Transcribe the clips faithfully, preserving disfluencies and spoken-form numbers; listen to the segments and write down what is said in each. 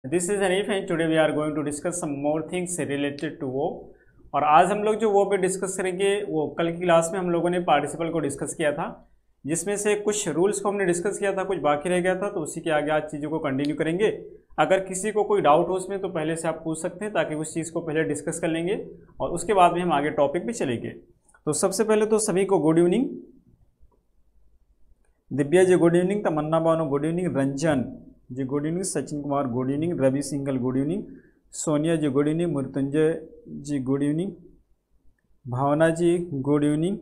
This is Hanif and today we are going to discuss some more things related to वो। और आज हम लोग जो वो पे डिस्कस करेंगे, वो कल की क्लास में हम लोगों ने पार्टिसिपल को डिस्कस किया था, जिसमें से कुछ रूल्स को हमने डिस्कस किया था, कुछ बाकी रह गया था, तो उसी के आगे आज चीज़ों को कंटिन्यू करेंगे। अगर किसी को कोई डाउट हो उसमें तो पहले से आप पूछ सकते हैं, ताकि उस चीज़ को पहले डिस्कस कर लेंगे और उसके बाद में हम आगे टॉपिक पे चलेंगे। तो सबसे पहले तो सभी को good evening. Divya ji good evening, Tamanna Bano good evening, Ranjan ji good evening, Sachin Kumar good evening, Ravi Singhal good evening, Sonia ji good evening, Mrityunjay ji good evening, Bhavna ji good evening,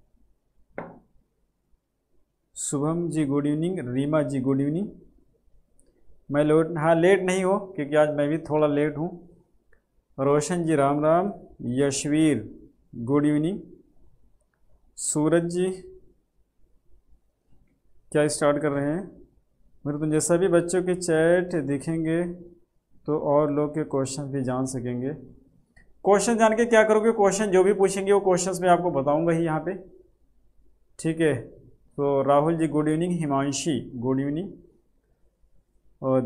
Shubham ji good evening, Rima ji good evening. मैं लेट हाँ लेट नहीं हो, क्योंकि आज मैं भी थोड़ा लेट हूँ। रोशन जी राम राम, यशवीर गुड इवनिंग, सूरज जी क्या स्टार्ट कर रहे हैं। मृत्युंजय सभी बच्चों के चैट दिखेंगे तो और लोग के क्वेश्चन भी जान सकेंगे। क्वेश्चन जान के क्या करोगे, क्वेश्चन जो भी पूछेंगे वो क्वेश्चंस मैं आपको बताऊंगा ही यहाँ पे, ठीक है। तो Rahul ji good evening, Himanshi good evening, और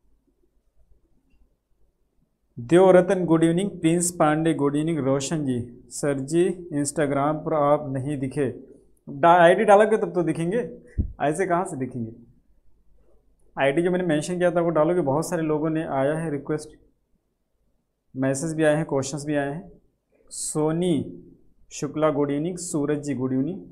Devratan good evening, Prince Pandey good evening, Roshan ji sir ji Instagram पर आप नहीं दिखे, आईडी डालोगे तब तो दिखेंगे, ऐसे कहाँ से दिखेंगे। आईडी जो मैंने मेंशन किया था वो डालोगे। बहुत सारे लोगों ने आया है रिक्वेस्ट, मैसेज भी आए हैं, क्वेश्चंस भी आए हैं। Soni Shukla good evening, Suraj ji good evening,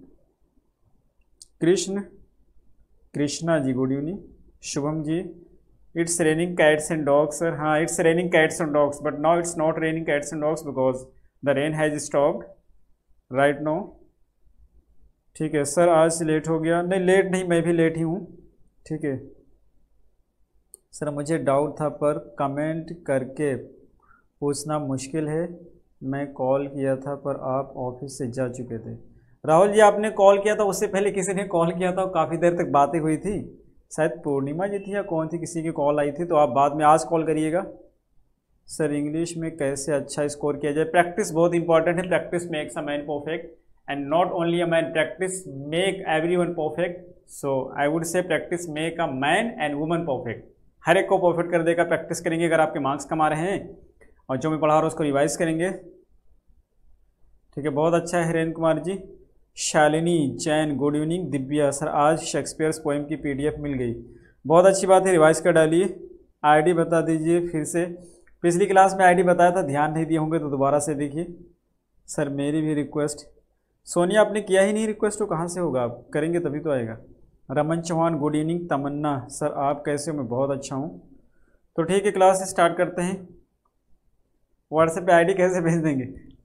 Krishna Krishna ji good evening, Shubham ji it's raining cats and dogs sir. हाँ it's raining cats and dogs, but now it's not raining cats and dogs because the rain has stopped right now. ठीक है sir, आज late हो गया। नहीं late नहीं, मैं भी लेट ही हूँ, ठीक है सर। मुझे डाउट था पर कमेंट करके पूछना मुश्किल है, मैं कॉल किया था पर आप ऑफिस से जा चुके थे। राहुल जी आपने कॉल किया था, उससे पहले किसी ने कॉल किया था, काफ़ी देर तक बातें हुई थी, शायद पूर्णिमा जी थी या कौन थी, किसी की कॉल आई थी, तो आप बाद में आज कॉल करिएगा। सर इंग्लिश में कैसे अच्छा स्कोर किया जाए। प्रैक्टिस बहुत इंपॉर्टेंट है, practice makes a man perfect and not only a man, practice make every one perfect. So I would say practice make a man and woman perfect. हर एक को परफेक्ट कर देगा, प्रैक्टिस करेंगे। अगर आपके मार्क्स कमा रहे हैं और जो मैं पढ़ा रहा हूँ उसको रिवाइज करेंगे, ठीक है। बहुत अच्छा है Hiren Kumar ji. Shalini Jain good evening, Divya sir आज शेक्सपियर्स पोएम की पीडीएफ मिल गई, बहुत अच्छी बात है, रिवाइज कर डालिए। आईडी बता दीजिए फिर से, पिछली क्लास में आईडी बताया था, ध्यान नहीं दिए होंगे तो दोबारा से देखिए। सर मेरी भी रिक्वेस्ट, सोनिया आपने किया ही नहीं रिक्वेस्ट, तो कहाँ से होगा, आप करेंगे तभी तो आएगा। Raman Chauhan good evening, Tamanna sir आप कैसे हो, मैं बहुत अच्छा हूँ। तो ठीक है क्लास स्टार्ट करते हैं। व्हाट्सएप पे आईडी कैसे भेज देंगे,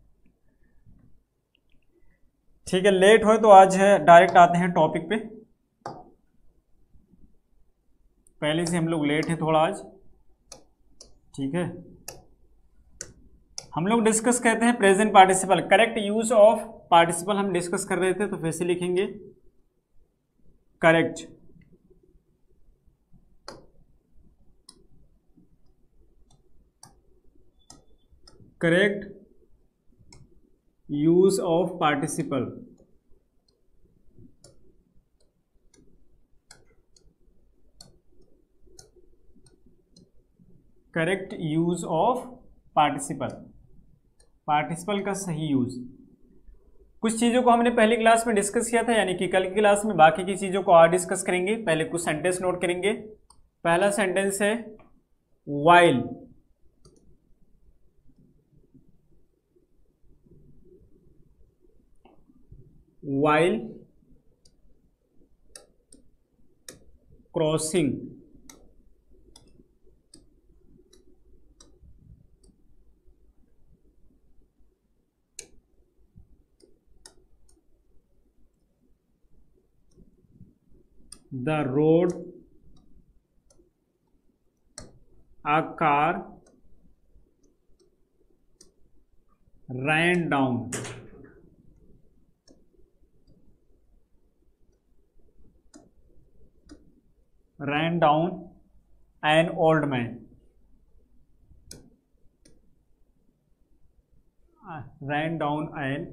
ठीक है। लेट हो तो आज है डायरेक्ट आते हैं टॉपिक पे, पहले से हम लोग लेट हैं थोड़ा आज, ठीक है। हम लोग डिस्कस करते हैं present participle, correct use of participle हम डिस्कस कर रहे थे, तो फिर से लिखेंगे correct correct use of participle, correct use of participle, participle का सही यूज। कुछ चीज़ों को हमने पहली क्लास में डिस्कस किया था, यानी कि कल की क्लास में बाकी की चीज़ों को आज डिस्कस करेंगे। पहले कुछ सेंटेंस नोट करेंगे। पहला सेंटेंस है while, while crossing, the road a car ran down, ran down an old man, uh, ran down an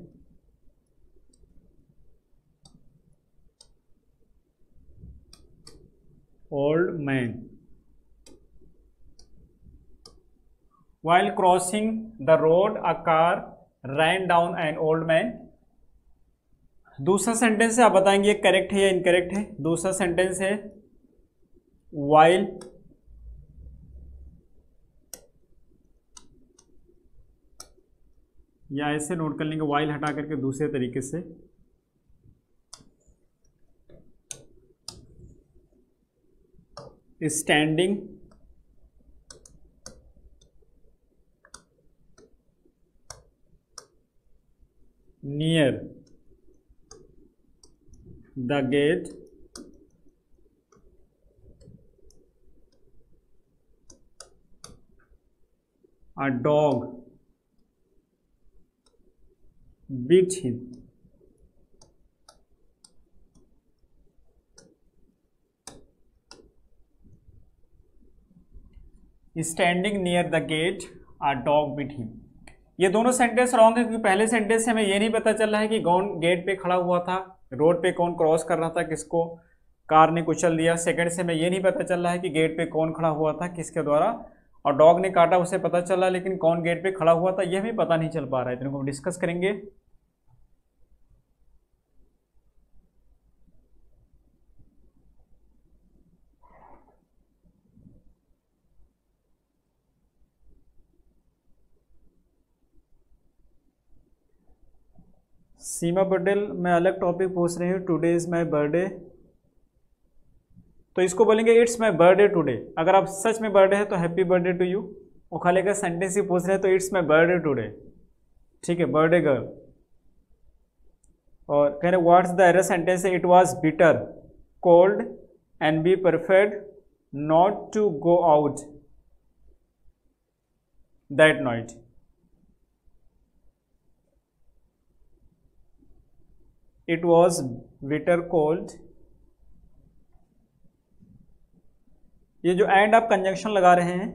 old man. while crossing the road a car ran down an old man। दूसरा sentence है, आप बताएंगे ये correct है या incorrect है। दूसरा sentence है while या ऐसे नोट कर लेंगे while हटा करके दूसरे तरीके से, standing near the gate a dog bit him। Standing near the gate a dog bit him. ये दोनों सेंटेंस रॉन्ग है क्योंकि पहले सेंटेंस से हमें ये नहीं पता चल रहा है कि कौन गेट पे खड़ा हुआ था, रोड पे कौन क्रॉस कर रहा था, किसको कार ने कुचल दिया। सेकंड से हमें ये नहीं पता चल रहा है कि गेट पे कौन खड़ा हुआ था, किसके द्वारा, और डॉग ने काटा उसे पता चला, लेकिन कौन गेट पे खड़ा हुआ था ये हमें पता नहीं चल पा रहा है। इनको हम डिस्कस करेंगे। सीमा पटेल, मैं अलग टॉपिक पूछ रही हूँ, टुडे इज माई बर्थडे, तो इसको बोलेंगे इट्स माई बर्थडे टुडे। अगर आप सच में बर्थडे है तो हैप्पी बर्थडे टू यू। वो खाली का सेंटेंस ही पूछ रहे हैं तो इट्स माई बर्थडे टुडे, ठीक है, बर्थडे गर्ल। और कह रहे व्हाट्स द एरर सेंटेंस है, it was bitter cold and be perfect not to go out that night. It was bitter cold। ये जो एंड आप कंजंक्शन लगा रहे हैं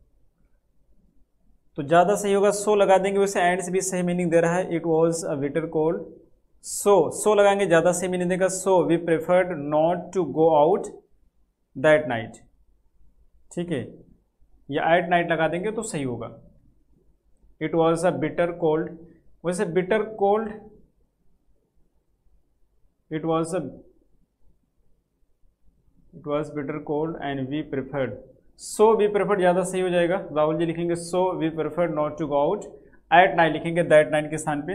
तो ज़्यादा सही होगा, सो लगा देंगे, वैसे एंड से भी सही मीनिंग दे रहा है। It was a bitter cold, so so लगाएंगे ज़्यादा सही मीनिंग देगा। So we preferred not to go out that night, ठीक है, या एट नाइट लगा देंगे तो सही होगा। It was a bitter cold, वैसे bitter cold It was a it was bitter cold and we preferred, so we preferred ज़्यादा सही हो जाएगा। राहुल जी लिखेंगे so we preferred not to go out at night, लिखेंगे that night के स्थान पे।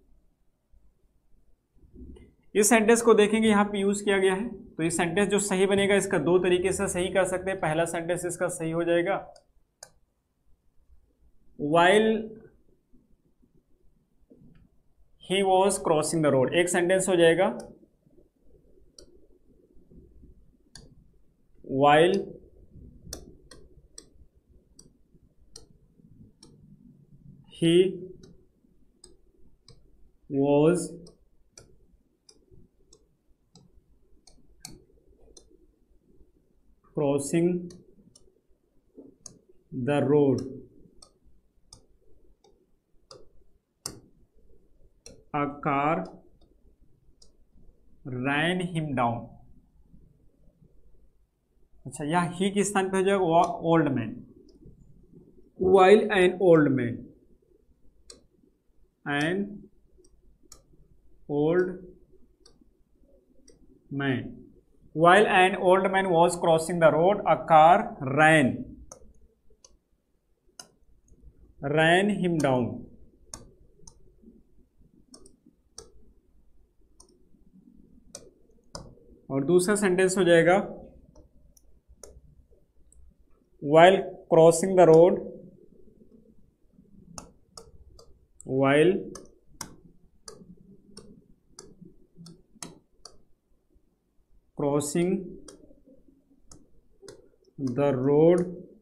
इस सेंटेंस को देखेंगे यहाँ पे यूज किया गया है, तो ये सेंटेंस जो सही बनेगा इसका दो तरीके से सही कर सकते हैं। पहला सेंटेंस इसका सही हो जाएगा while he was crossing the road, एक सेंटेंस हो जाएगा while he was crossing the road a car ran him down। अच्छा, यहाँ ही किस स्थान पे हो जाएगा, old man. While an old man, an old man, while an old man was crossing the road a car ran ran him down. और दूसरा sentence हो जाएगा while crossing the road while crossing the road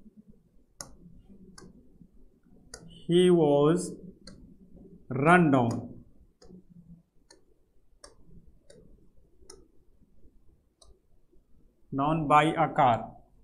he was run down। down by a car।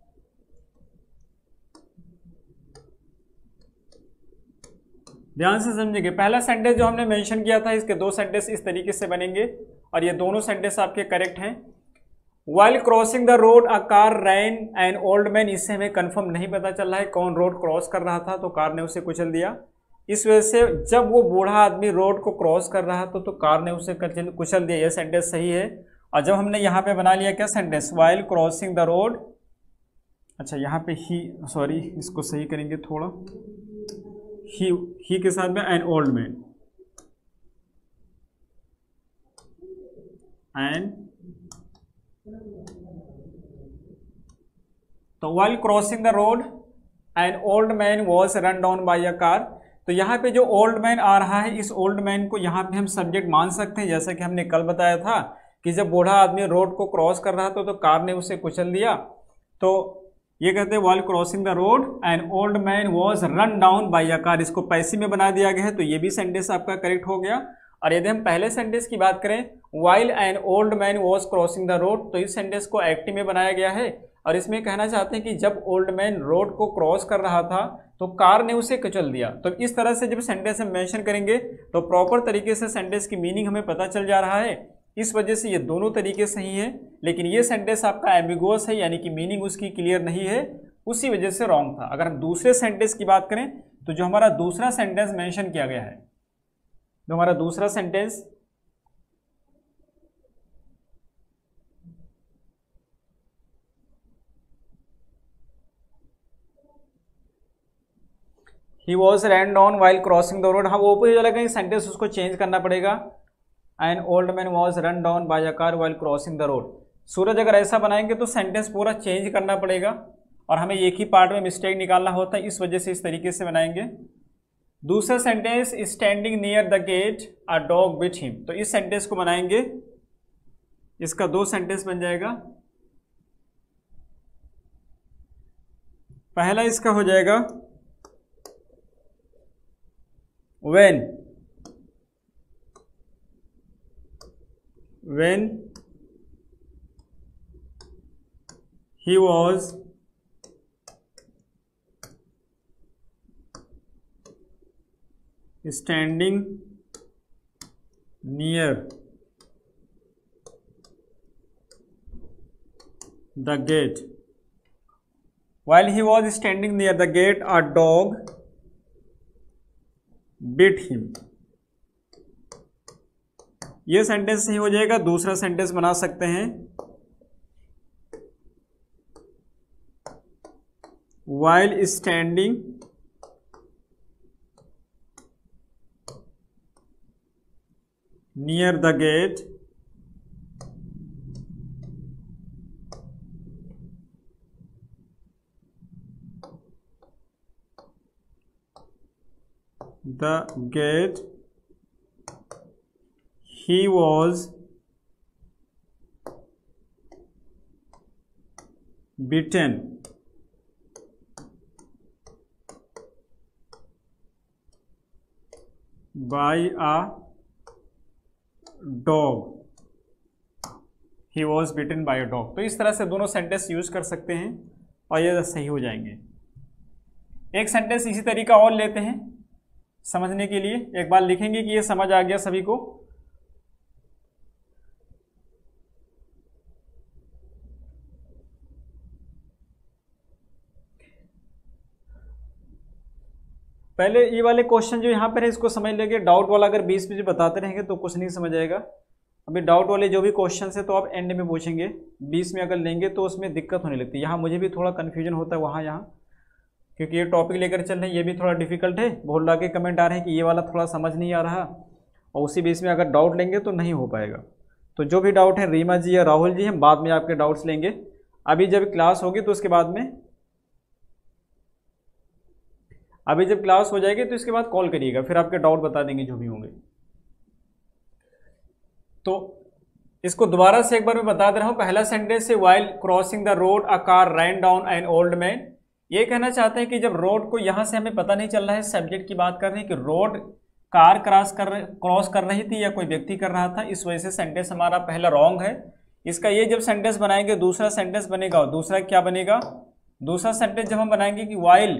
ध्यान से समझिए, पहला sentence जो हमने मेंशन किया था इसके दो सेंटेंस इस तरीके से बनेंगे और ये दोनों सेंटेंस आपके करेक्ट हैं। While crossing the road a car ran an old man, इससे हमें कंफर्म नहीं पता चल रहा है कौन रोड क्रॉस कर रहा था, तो कार ने उसे कुचल दिया। इस वजह से जब वो बूढ़ा आदमी रोड को क्रॉस कर रहा था तो कार ने उसे कुचल दिया। यह सेंटेंस सही है। और जब हमने यहाँ पे बना लिया क्या sentence, while crossing the road, अच्छा यहाँ पे ही, सॉरी इसको सही करेंगे थोड़ा, ही ही के साथ में एन ओल्ड मैन, एंड तो while crossing the road an old man was run down by a car. तो यहाँ पे जो ओल्ड मैन आ रहा है, इस ओल्ड मैन को यहाँ पे हम सब्जेक्ट मान सकते हैं, जैसा कि हमने कल बताया था कि जब बूढ़ा आदमी रोड को क्रॉस कर रहा था तो कार ने उसे कुचल दिया। तो ये कहते हैं while crossing the road an old man was run down by a car, इसको पैसिव में बना दिया गया है, तो ये भी सेंटेंस आपका करेक्ट हो गया। और यदि हम पहले सेंटेंस की बात करें, while an old man was crossing the road, तो इस सेंटेंस को एक्टिव में बनाया गया है। और इसमें कहना चाहते हैं कि जब ओल्ड मैन रोड को क्रॉस कर रहा था तो कार ने उसे कुचल दिया। तो इस तरह से जब सेंटेंस हम मेंशन करेंगे तो प्रॉपर तरीके से सेंटेंस की मीनिंग हमें पता चल जा रहा है। इस वजह से ये दोनों तरीके सही है, लेकिन ये सेंटेंस आपका एम्बिगुअस है, यानी कि मीनिंग उसकी क्लियर नहीं है, उसी वजह से रॉन्ग था। अगर हम दूसरे सेंटेंस की बात करें तो जो हमारा दूसरा सेंटेंस मेंशन किया गया है, जो हमारा दूसरा सेंटेंस ही was ran down while crossing the road, हाँ वो ऑपोजिट वाला कहीं सेंटेंस उसको चेंज करना पड़ेगा। An old man was run down by a car while crossing the road. Suraj अगर ऐसा बनाएंगे तो सेंटेंस पूरा चेंज करना पड़ेगा और हमें एक ही पार्ट में मिस्टेक निकालना होता है, इस वजह से इस तरीके से बनाएंगे। दूसरा sentence standing near the gate a dog bit him, तो इस सेंटेंस को बनाएंगे, इसका दो सेंटेंस बन जाएगा। पहला इसका हो जाएगा when when he was standing near the gate, while he was standing near the gate a dog bit him, ये सेंटेंस सही हो जाएगा। दूसरा सेंटेंस बना सकते हैं while standing near the gate the gate he was bitten by a dog, he was bitten by a dog। तो इस तरह से दोनों सेंटेंस यूज कर सकते हैं और ये सही हो जाएंगे। एक सेंटेंस इसी तरीका और लेते हैं समझने के लिए, एक बार लिखेंगे कि ये समझ आ गया सभी को। पहले ये वाले क्वेश्चन जो यहाँ पर है इसको समझ लेंगे। डाउट वाला अगर बीच बीच बताते रहेंगे तो कुछ नहीं समझ आएगा। अभी डाउट वाले जो भी क्वेश्चन है तो आप एंड में पूछेंगे, बीच में अगर लेंगे तो उसमें दिक्कत होने लगती है। यहाँ मुझे भी थोड़ा कन्फ्यूजन होता है वहाँ यहाँ, क्योंकि ये टॉपिक लेकर चल रहे हैं, ये भी थोड़ा डिफिकल्ट है। बहुत लाके कमेंट आ रहे हैं कि ये वाला थोड़ा समझ नहीं आ रहा, और उसी बीच में अगर डाउट लेंगे तो नहीं हो पाएगा। तो जो भी डाउट है रीमा जी या राहुल जी, हम बाद में आपके डाउट्स लेंगे। अभी जब क्लास होगी तो उसके बाद में अभी जब क्लास हो जाएगी तो इसके बाद कॉल करिएगा, फिर आपके डाउट बता देंगे जो भी होंगे। तो इसको दोबारा से एक बार मैं बता दे रहा हूँ। पहला सेंटेंस है while crossing the road a car ran down an old man. ये कहना चाहते हैं कि जब रोड को यहाँ से हमें पता नहीं चल रहा है, सब्जेक्ट की बात कर रहे हैं कि रोड कार क्रॉस कर क्रॉस कर रही थी या कोई व्यक्ति कर रहा था, इस वजह से सेंटेंस हमारा पहला रॉन्ग है। इसका ये जब सेंटेंस बनाएंगे दूसरा सेंटेंस बनेगा। दूसरा क्या बनेगा? दूसरा सेंटेंस जब हम बनाएंगे कि while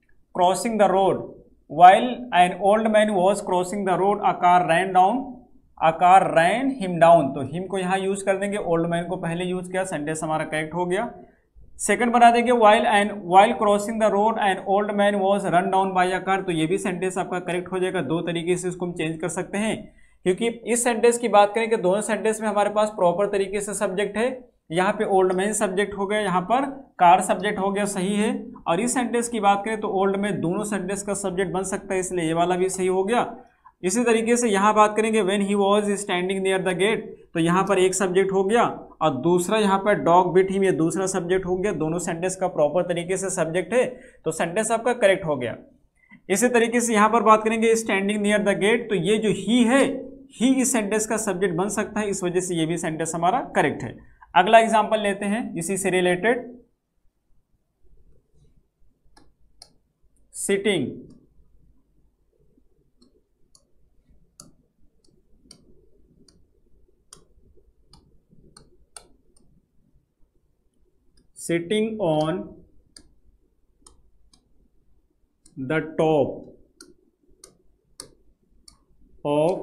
crossing the road, while an old man was crossing the road a car ran down, a car ran him down, तो हिम को यहाँ यूज कर देंगे, ओल्ड मैन को पहले यूज किया, सेंटेंस हमारा करेक्ट हो गया। सेकंड बना देंगे while and while crossing the road and old man was run down by a car, तो ये भी सेंटेंस आपका करेक्ट हो जाएगा। दो तरीके से इसको हम चेंज कर सकते हैं, क्योंकि इस सेंटेंस की बात करें कि दोनों सेंटेंस में हमारे पास प्रॉपर तरीके से सब्जेक्ट है, यहाँ पे ओल्ड मैन सब्जेक्ट हो गया, यहाँ पर कार सब्जेक्ट हो गया, सही है। और इस सेंटेंस की बात करें तो ओल्ड मैन दोनों सेंटेंस का सब्जेक्ट बन सकता है, इसलिए ये वाला भी सही हो गया। इसी तरीके से यहाँ बात करेंगे when he was standing near the gate, तो यहाँ पर एक सब्जेक्ट हो गया और दूसरा यहाँ पर डॉग बिट हिम, ये दूसरा सब्जेक्ट हो गया। दोनों सेंटेंस का प्रॉपर तरीके से सब्जेक्ट है, तो सेंटेंस आपका करेक्ट हो गया। इसी तरीके से यहाँ पर बात करेंगे स्टैंडिंग नियर द गेट, तो ये जो ही है, ही इस सेंटेंस का सब्जेक्ट बन सकता है, इस वजह से ये भी सेंटेंस हमारा करेक्ट है। अगला एग्जाम्पल लेते हैं इसी से related, sitting, sitting on the top of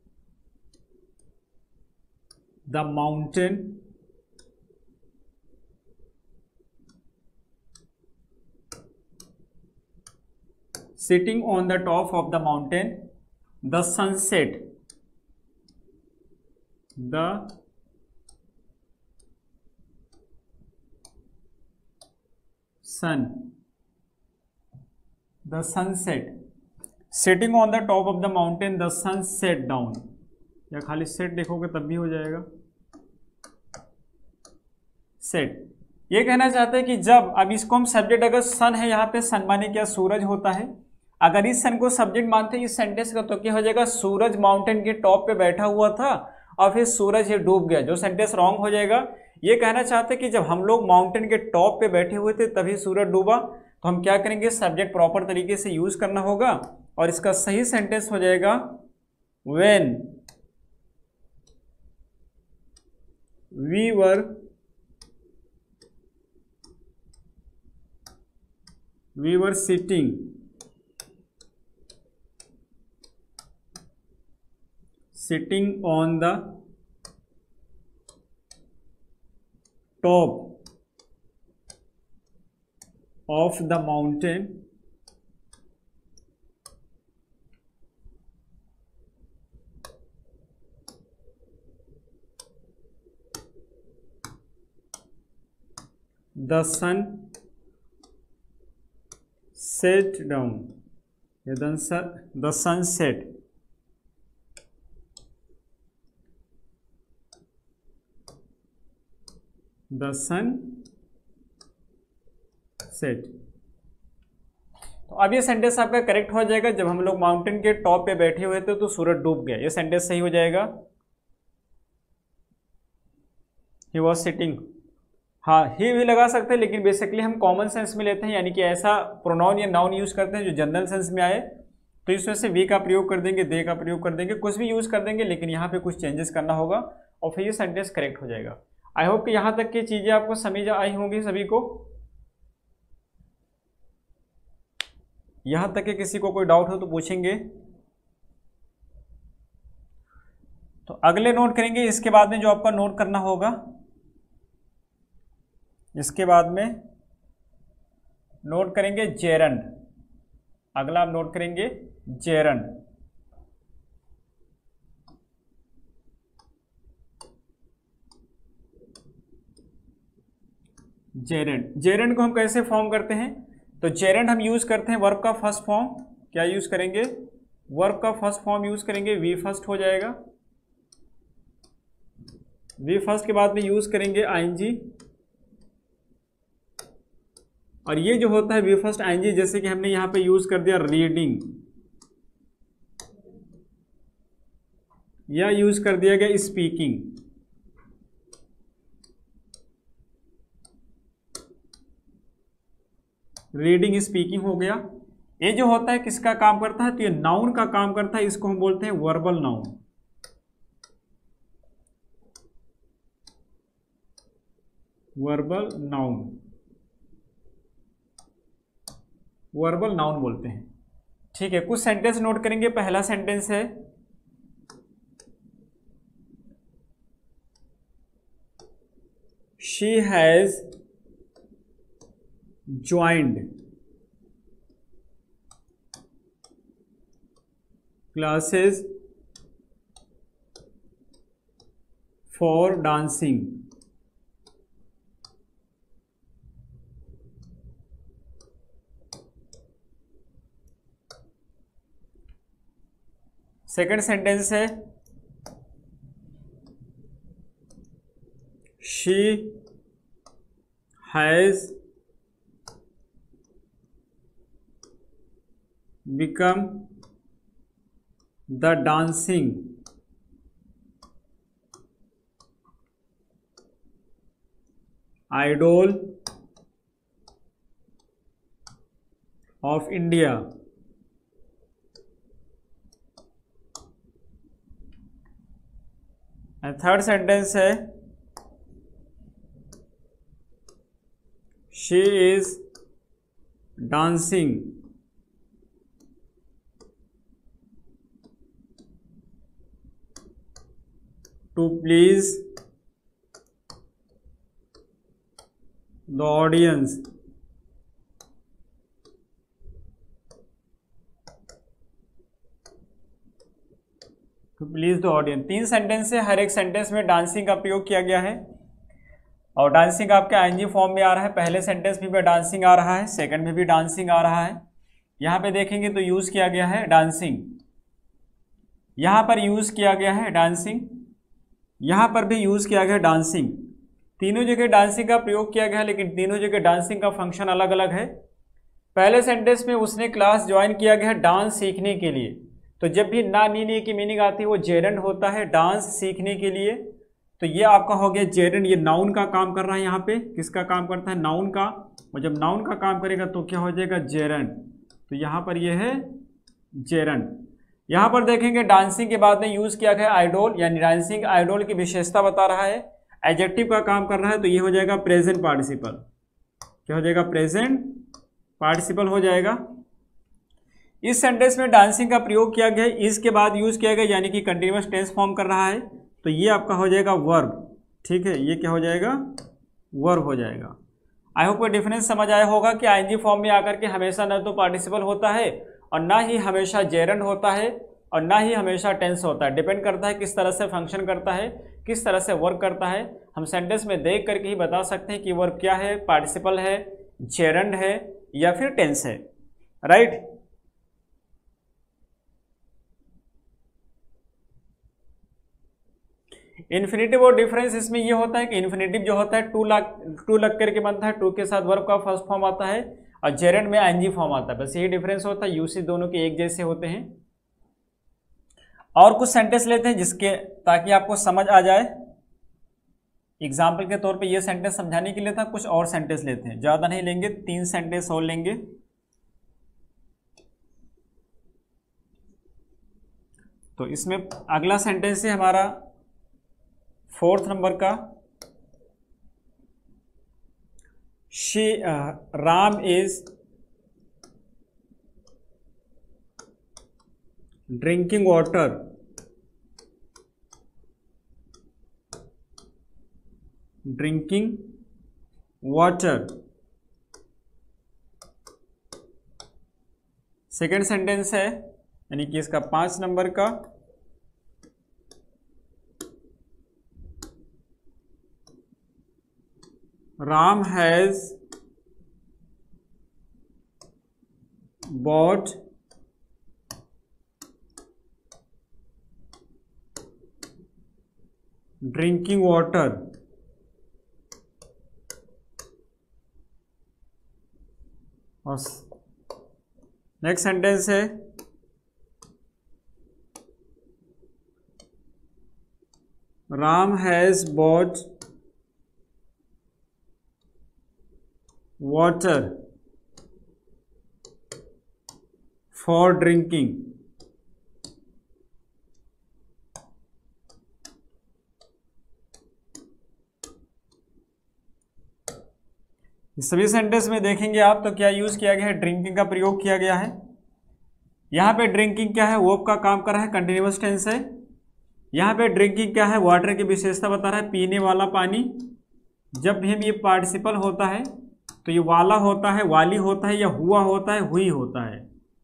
the mountain sitting on the top of the mountain, the sunset, the sun, the sunset, sitting on the top of the mountain, the sun set down, या खाली set देखोगे तब भी हो जाएगा, set. ये कहना चाहते हैं कि जब, अब इसको हम सब्जेक्ट, अगर सन है यहाँ पे, सन माने क्या, सूरज होता है, अगर इस सन को सब्जेक्ट मानते हैं इस सेंटेंस का, तो क्या हो जाएगा, सूरज माउंटेन के टॉप पे बैठा हुआ था और फिर सूरज ये डूब गया, जो सेंटेंस रॉन्ग हो जाएगा। ये कहना चाहते हैं कि जब हम लोग माउंटेन के टॉप पे बैठे हुए थे तभी सूरज डूबा, तो हम क्या करेंगे, सब्जेक्ट प्रॉपर तरीके से यूज करना होगा और इसका सही सेंटेंस हो जाएगा when we were we were sitting sitting on the top of the mountain the sun set down, the sun the sunset, the sun set। तो अब ये सेंटेंस आपका करेक्ट हो जाएगा, जब हम लोग माउंटेन के टॉप पे बैठे हुए थे तो सूरज डूब गया, ये सेंटेंस सही हो जाएगा। ही वॉज सिटिंग, हाँ ही भी लगा सकते हैं, लेकिन बेसिकली हम कॉमन सेंस में लेते हैं, यानी कि ऐसा प्रोनाउन या नाउन यूज करते हैं जो जनरल सेंस में आए, तो इसमें से वी का प्रयोग कर देंगे, दे का प्रयोग कर देंगे, कुछ भी यूज कर देंगे, लेकिन यहाँ पे कुछ चेंजेस करना होगा और फिर ये सेंटेंस करेक्ट हो जाएगा। आई होप कि यहाँ तक की चीजें आपको समझ आई होंगी सभी को। यहाँ तक कि किसी को कोई डाउट हो तो पूछेंगे। तो अगले नोट करेंगे, इसके बाद में जो आपका नोट करना होगा, इसके बाद में नोट करेंगे जेरंड। अगला आप नोट करेंगे जेरंड। जेरेंड, जेरेंड को हम कैसे फॉर्म करते हैं, तो जेरेंड हम यूज करते हैं वर्ब का फर्स्ट फॉर्म, क्या यूज करेंगे, वर्ब का फर्स्ट फॉर्म यूज करेंगे, वी फर्स्ट हो जाएगा, वी फर्स्ट के बाद में यूज करेंगे आईएनजी, और ये जो होता है वी फर्स्ट आईएनजी, जैसे कि हमने यहां पे यूज कर दिया रीडिंग, या यूज कर दिया गया स्पीकिंग, रीडिंग स्पीकिंग हो गया। ये जो होता है किसका काम करता है, तो ये नाउन का काम करता है, इसको हम बोलते हैं verbal noun. Verbal noun, verbal noun बोलते हैं। ठीक है, कुछ सेंटेंस नोट करेंगे। पहला सेंटेंस है she has joined classes for dancing. Second sentence है she has become the dancing idol of India. And third sentence है she is dancing to please the audience. To please the audience. तीन sentence है, हर एक sentence में dancing का प्रयोग किया गया है और डांसिंग आपके आईएनजी फॉर्म में आ रहा है। पहले सेंटेंस में भी डांसिंग आ रहा है, सेकंड में भी डांसिंग आ रहा है। यहाँ पे देखेंगे तो यूज किया गया है डांसिंग, यहाँ पर यूज किया गया है डांसिंग, यहाँ पर भी यूज किया गया है डांसिंग। तीनों जगह डांसिंग का प्रयोग किया गया है, लेकिन तीनों जगह डांसिंग का फंक्शन अलग अलग है। पहले सेंटेंस में उसने क्लास ज्वाइन किया गया है डांस सीखने के लिए, तो जब भी ना नी नी की मीनिंग आती है वो जेरेंड होता है डांस सीखने के लिए। तो ये आपका हो गया जेरेंड, ये नाउन का काम कर रहा है। यहाँ पे किसका काम करता है? नाउन का। और जब नाउन का काम करेगा तो क्या हो जाएगा? जेरेंड। तो यहाँ पर ये है जेरेंड। यहाँ पर देखेंगे डांसिंग के बाद में यूज किया गया आइडोल, यानी डांसिंग आइडोल की विशेषता बता रहा है, एडजेक्टिव का काम कर रहा है, तो ये हो जाएगा प्रेजेंट पार्टिसिपल। क्या हो जाएगा? प्रेजेंट पार्टिसिपल हो जाएगा। इस सेंटेंस में डांसिंग का प्रयोग किया गया है, इसके बाद यूज किया गया, यानी कि कंटिन्यूअस टेंस फॉर्म कर रहा है, तो ये आपका हो जाएगा वर्ब। ठीक है, ये क्या हो जाएगा? वर्ब हो जाएगा। आई होप को डिफरेंस समझ आया होगा कि आईएनजी फॉर्म में आकर के हमेशा न तो पार्टिसिपल होता है और ना ही हमेशा जेरेंड होता है और ना ही हमेशा टेंस होता है। डिपेंड करता है किस तरह से फंक्शन करता है, किस तरह से वर्क करता है। हम सेंटेंस में देख करके ही बता सकते हैं कि वर्ब क्या है, पार्टिसिपल है, जेरेंड है या फिर टेंस है। राइट। इन्फिनेटिव और डिफरेंस इसमें ये होता है कि इन्फिनेटिव जो होता है टू लग टू लग करके बनता है, टू के साथ वर्ब का फर्स्ट फॉर्म आता है, और जेरेंड में आईएनजी फॉर्म आता है। बस यही डिफरेंस होता है, यूसेज दोनों के एक जैसे होते हैं। और कुछ सेंटेंस लेते हैं जिसके ताकि आपको समझ आ जाए। एग्जाम्पल के तौर पे ये सेंटेंस समझाने के लिए था, कुछ और सेंटेंस लेते हैं, ज़्यादा नहीं लेंगे, तीन सेंटेंस और लेंगे। तो इसमें अगला सेंटेंस है हमारा फोर्थ नंबर का, she Ram is drinking water drinking water. Second sentence है, यानी कि इसका पांच नंबर का, Ram has bought drinking water। और नेक्स्ट सेंटेंस है, Ram has bought water for drinking। सभी सेंटेंस में देखेंगे आप तो क्या यूज किया गया है? ड्रिंकिंग का प्रयोग किया गया है। यहाँ पे ड्रिंकिंग क्या है? वर्ब का काम कर रहा है, कंटिन्यूअस टेंस है। यहाँ पे ड्रिंकिंग क्या है? वाटर की विशेषता बता रहा है, पीने वाला पानी। जब भी हम ये पार्टिसिपल होता है तो ये वाला होता है, वाली होता है, या हुआ होता है, हुई होता है,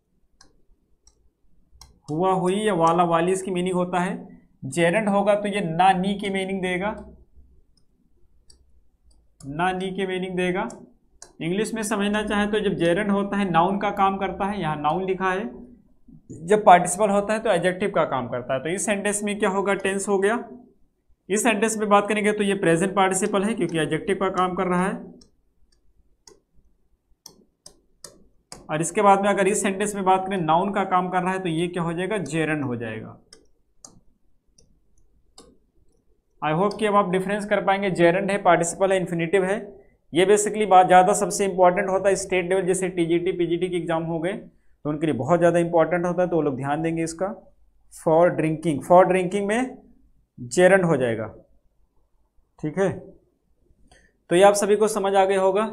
हुआ हुई या वाला वाली इसकी मीनिंग होता है। जेरंड होगा तो ये ना नी की मीनिंग देगा, ना नी की मीनिंग देगा। इंग्लिश में समझना चाहे तो जब जेरंड होता है नाउन का काम करता है, यहाँ नाउन लिखा है। जब पार्टिसिपल होता है तो एडजेक्टिव का काम करता है। तो इस सेंटेंस में क्या होगा, टेंस हो गया। इस सेंटेंस में बात करेंगे तो ये प्रेजेंट पार्टिसिपल है क्योंकि एडजेक्टिव का काम कर रहा है। और इसके बाद में अगर इस सेंटेंस में बात करें नाउन का काम कर रहा है तो ये क्या हो जाएगा, जेरंड हो जाएगा। आई होप कि अब आप डिफरेंस कर पाएंगे, जेरंड है, पार्टिसिपल है, इन्फिनेटिव है। ये बेसिकली बात ज़्यादा सबसे इंपॉर्टेंट होता है स्टेट लेवल, जैसे टीजीटी पीजीटी के एग्जाम हो गए तो उनके लिए बहुत ज़्यादा इंपॉर्टेंट होता है, तो वो लोग ध्यान देंगे इसका। फॉर ड्रिंकिंग, फॉर ड्रिंकिंग में जेरंड हो जाएगा, ठीक है। तो ये आप सभी को समझ आ गया होगा।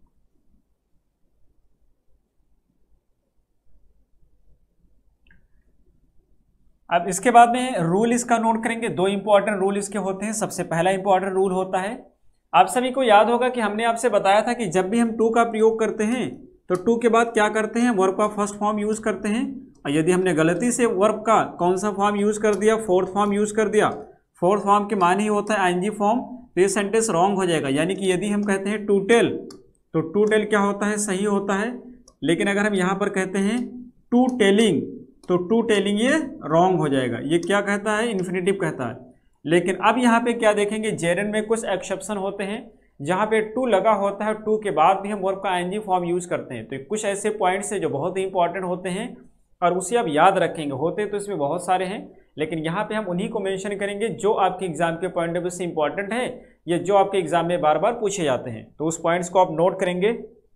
अब इसके बाद में रूल इसका नोट करेंगे। दो इंपॉर्टेंट रूल इसके होते हैं। सबसे पहला इंपॉर्टेंट रूल होता है, आप सभी को याद होगा कि हमने आपसे बताया था कि जब भी हम टू का प्रयोग करते हैं तो टू के बाद क्या करते हैं, वर्ब का फर्स्ट फॉर्म यूज करते हैं। और यदि हमने गलती से वर्ब का कौन सा फॉर्म यूज कर दिया, फोर्थ फॉर्म यूज कर दिया, फोर्थ फॉर्म के माने ही होता है आईएनजी फॉर्म, तो ये सेंटेंस रॉन्ग हो जाएगा। यानी कि यदि हम कहते हैं टू टेल तो टू टेल क्या होता है, सही होता है। लेकिन अगर हम यहाँ पर कहते हैं टू टेलिंग तो टू टेलिंग ये रॉन्ग हो जाएगा। ये क्या कहता है, इन्फिनेटिव कहता है। लेकिन अब यहाँ पे क्या देखेंगे, जेरंड में कुछ एक्सेप्शन होते हैं जहाँ पे टू लगा होता है, टू के बाद भी हम वर्ब का आईएनजी फॉर्म यूज करते हैं। तो कुछ ऐसे पॉइंट्स हैं जो बहुत ही इंपॉर्टेंट होते हैं और उसे आप याद रखेंगे। होते तो इसमें बहुत सारे हैं लेकिन यहाँ पे हम उन्हीं को मेंशन करेंगे जो आपके एग्जाम के पॉइंट ऑफ व्यू से इंपॉर्टेंट है या जो आपके एग्जाम में बार बार पूछे जाते हैं। तो उस पॉइंट्स को आप नोट करेंगे।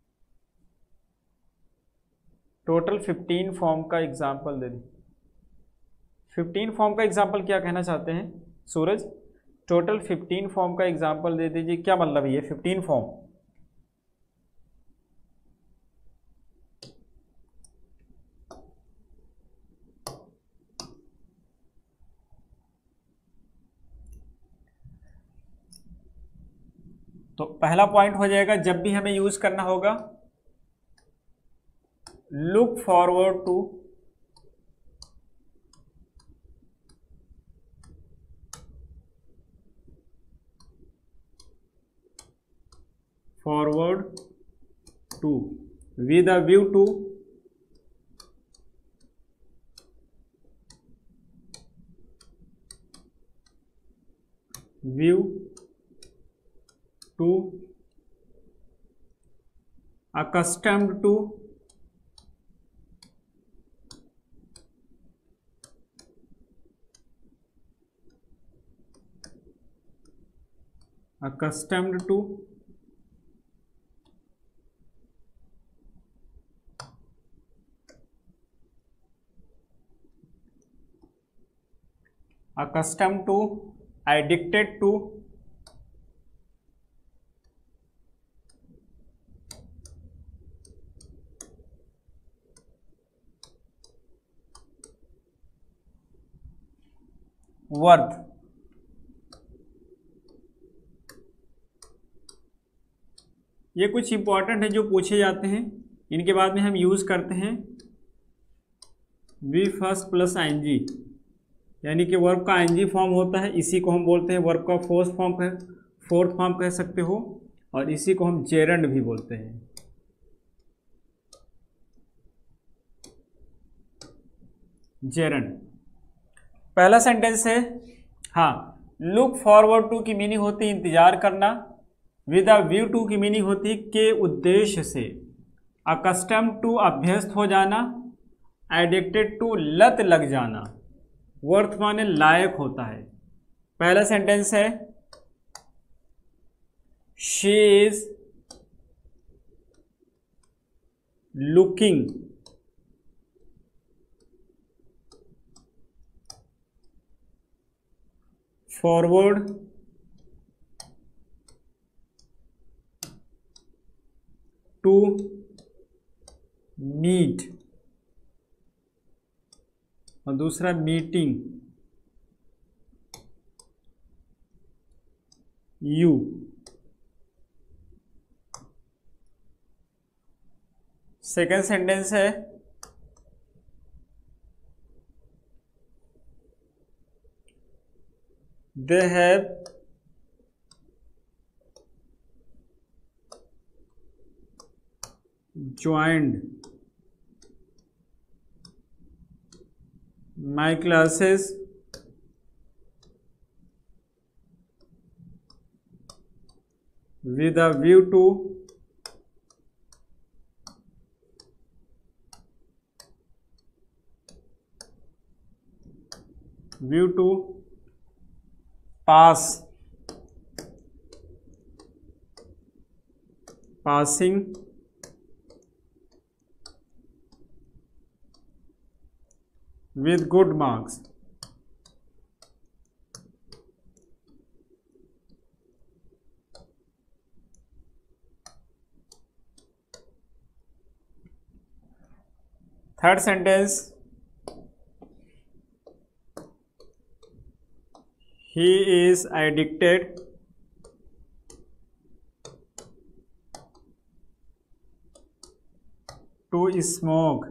टोटल फिफ्टीन फॉर्म का एग्जाम्पल दे दी। फिफ्टीन फॉर्म का एग्जाम्पल क्या कहना चाहते हैं सूरज? टोटल फिफ्टीन फॉर्म का एग्जाम्पल दे दीजिए, क्या मतलब है ये फिफ्टीन फॉर्म? तो पहला पॉइंट हो जाएगा, जब भी हमें यूज करना होगा look forward to, forward to with a view to, view to, accustomed to, accustomed to, accustomed to, addicted to, worth. ये कुछ इंपॉर्टेंट है जो पूछे जाते हैं। इनके बाद में हम यूज करते हैं वी फर्स्ट प्लस आईएनजी, यानी कि वर्ब का आईएनजी फॉर्म होता है, इसी को हम बोलते हैं वर्ब का फोर्थ फॉर्म कह फोर्थ फॉर्म कह सकते हो, और इसी को हम जेरंड भी बोलते हैं। जेरंड पहला सेंटेंस है, हाँ, लुक फॉरवर्ड टू की मीनिंग होती है इंतजार करना, विद अ व्यू टू की मीनिंग होती है के उद्देश्य से, अकस्टम टू अभ्यस्त हो जाना, एडिक्टेड टू लत लग जाना, वर्थ माने लायक होता है। पहला सेंटेंस है she is looking forward to meet, और दूसरा मीटिंग यू। सेकेंड सेंटेंस है they have joined my classes with a view to view to pass passing with good marks. Third sentence, he is addicted to smoke